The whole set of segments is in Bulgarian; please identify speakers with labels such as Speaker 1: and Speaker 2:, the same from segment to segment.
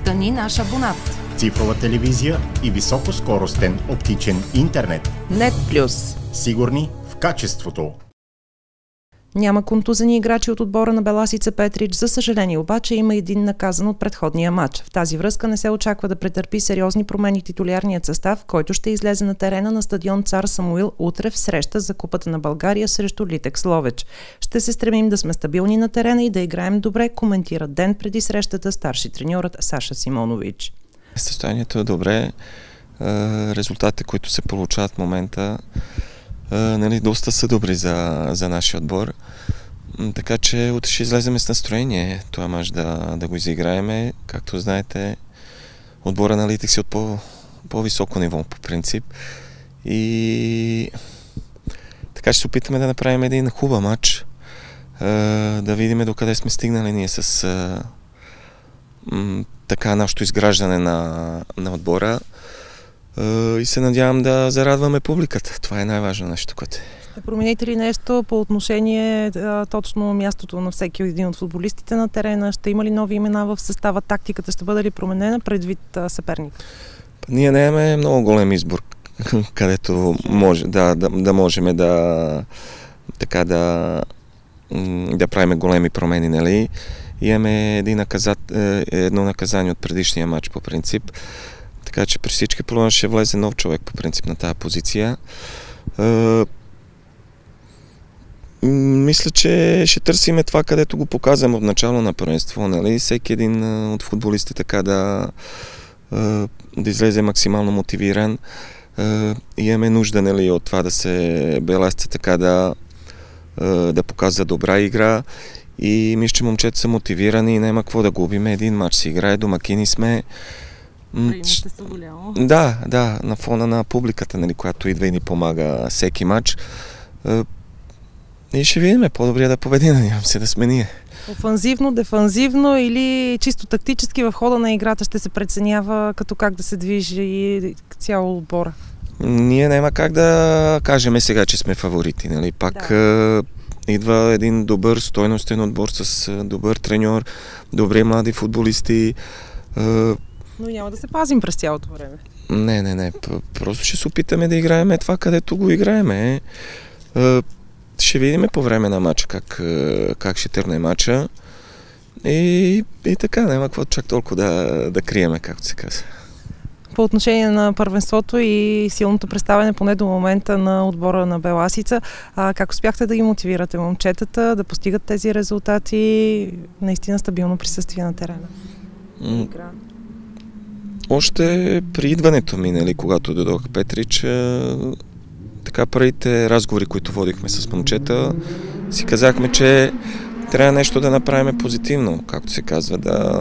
Speaker 1: Стани наш абонат.
Speaker 2: Цифрова телевизия и високоскоростен оптичен интернет.
Speaker 1: Нет Плюс.
Speaker 2: Сигурни в качеството.
Speaker 3: Няма контузени играчи от отбора на Беласица Петрич. За съжаление обаче има един наказан от предходния матч. В тази връзка не се очаква да претърпи сериозни промени титулярният състав, който ще излезе на терена на стадион Цар Самуил утре в среща за Купата на България срещу Литекс Ловеч. Ще се стремим да сме стабилни на терена и да играем добре, коментира ден преди срещата старши треньорът Саша Симонович.
Speaker 4: Състоянието е добре. Резултатите, които се получават в момента, доста са добри за нашия отбор. Така че утре ще излезем с настроение това мач да го изиграеме. Както знаете, отбора на Литекс е от по-високо ниво по принцип. И така ще се опитаме да направим един хубав мач, да видим докъде сме стигнали ние с така нашето изграждане на отбора. И се надявам да зарадваме публиката. Това е най-важно нещо, което е.
Speaker 3: Ще промените ли нещо по отношение точно мястото на всеки един от футболистите на терена? Ще има ли нови имена в състава? Тактиката ще бъде ли променена предвид съперника?
Speaker 4: Ние нямаме много голям избор, където може да можем да правим големи промени, нали? Имаме едно наказание от предишния матч по принцип. Така че при всички проблеми ще влезе нов човек по принцип на тази позиция. Мисля, че ще търсиме това, където го показваме от начало на първенство. Нали? Всеки един от футболистите така да излезе максимално мотивиран. Имаме нужда, нали, от това да се беласите така да показва добра игра. И мисля, че момчета са мотивирани и няма какво да губим. Един матч си играе, домакини сме.
Speaker 3: Преимущество голямо.
Speaker 4: Да, на фона на публиката, нали, която идва и ни помага всеки матч. И ще видим по-добре да победим, надявам се да сме ние.
Speaker 3: Офанзивно, дефанзивно или чисто тактически в хода на играта ще се преценява като как да се движи и цяло отбора?
Speaker 4: Ние няма как да кажем сега, че сме фаворити. Нали? Пак идва един добър стойностен отбор с добър треньор, добри млади футболисти.
Speaker 3: Но няма да се пазим през цялото време.
Speaker 4: Не. Просто ще се опитаме да играем това, където го играем. Ще видим по време на матча как ще тръгне матча. И така, няма какво чак толкова да криеме, както се казва.
Speaker 3: По отношение на първенството и силното представяне поне до момента на отбора на Беласица, как успяхте да ги мотивирате момчетата да постигат тези резултати, наистина стабилно присъствие на терена?
Speaker 4: Още при идването ми, нали, когато дойдох в Петрич, така първите разговори, които водихме с момчета, си казахме, че трябва нещо да направим позитивно, както се казва,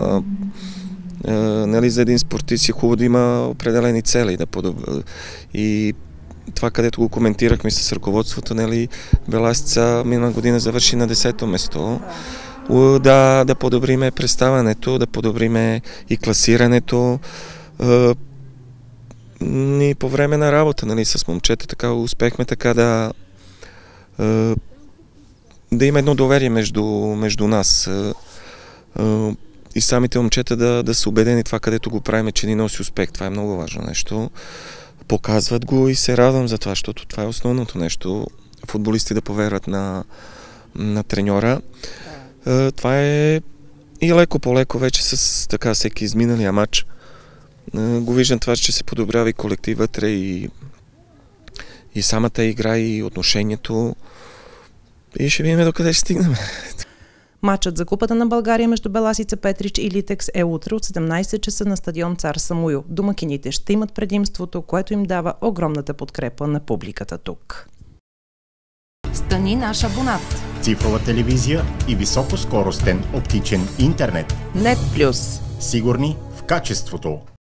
Speaker 4: нали, за един спортист е хубаво да има определени цели. И това, където го коментирахме с ръководството, нали, Беласица минала година завърши на 10-то место. Да подобриме представянето, да подобриме и класирането. И по време на работа, нали, с момчета, така успехме така да има едно доверие между нас. И самите момчета да са убедени това, където го правим, че ни носи успех. Това е много важно нещо. Показват го и се радвам за това, защото това е основното нещо. Футболисти да поверят на треньора. Това е и леко по леко вече с така всеки изминалия матч. Го виждам това, че се подобрява и колектив вътре, и самата игра, и отношението. И ще видим докъде ще стигнем.
Speaker 3: Матчът за Купата на България между Беласица Петрич и Литекс е утре от 17 часа на стадион Цар Самуил. Домакините ще имат предимството, което им дава огромната подкрепа на публиката тук.
Speaker 1: Стани наш абонат.
Speaker 2: Цифрова телевизия и високоскоростен оптичен интернет.
Speaker 1: Нет Плюс.
Speaker 2: Сигурни в качеството.